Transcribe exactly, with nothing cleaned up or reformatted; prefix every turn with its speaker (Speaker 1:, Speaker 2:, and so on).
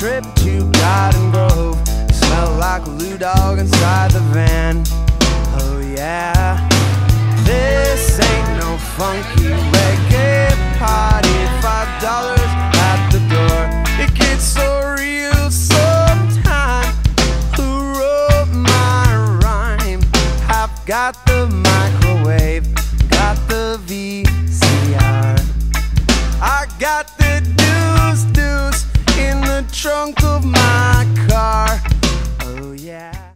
Speaker 1: trip to Garden Grove. Smell like a Lou Dog inside the van.